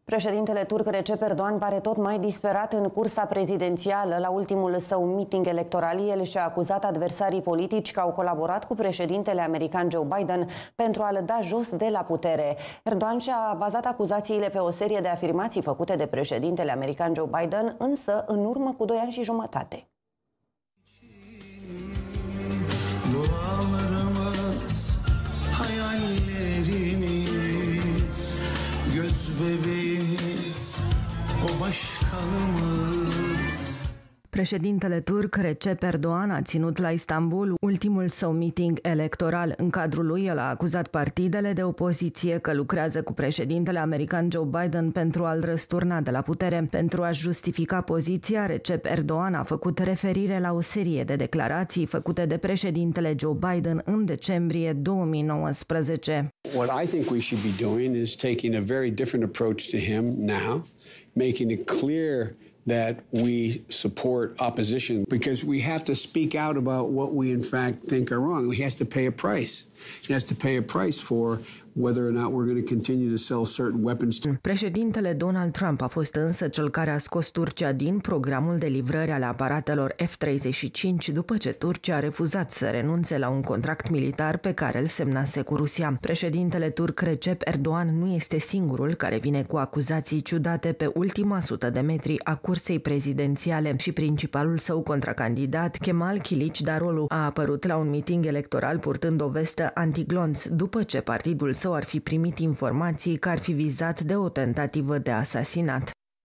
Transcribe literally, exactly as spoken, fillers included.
Președintele turc Recep Erdogan pare tot mai disperat în cursa prezidențială. La ultimul său meeting electoral, el și-a acuzat adversarii politici că au colaborat cu președintele american Joe Biden pentru a-l da jos de la putere. Erdogan și-a bazat acuzațiile pe o serie de afirmații făcute de președintele american Joe Biden, însă în urmă cu doi ani și jumătate. Dualarımız, hayallerimiz, göz bebeğimiz, o başkanımız. Președintele turc Recep Erdogan a ținut la Istanbul ultimul său meeting electoral. În cadrul lui, el a acuzat partidele de opoziție că lucrează cu președintele american Joe Biden pentru a-l răsturna de la putere. Pentru a justifica poziția, Recep Erdogan a făcut referire la o serie de declarații făcute de președintele Joe Biden în decembrie două mii nouăsprezece. What I think we should be doing is taking a very different approach to him now, making it clear that we support opposition because we have to speak out about what we in fact think are wrong. He has to pay a price. He has to pay a price for whether or not we're going to continue to sell certain weapons. Președintele Donald Trump a fost însă cel care a scos Turcia din programul de livrări ale aparatelor F treizeci și cinci după ce Turcia a refuzat să renunțe la un contract militar pe care îl semnase cu Rusia. Președintele turc Recep Erdogan nu este singurul care vine cu acuzații ciudate pe ultima sută de metri a cursei prezidențiale și principalul său contracandidat, Kemal Kılıçdaroğlu, a apărut la un meeting electoral purtând o vestă antiglonț după ce partidul său ar fi primit informații că ar fi vizat de o tentativă de asasinat.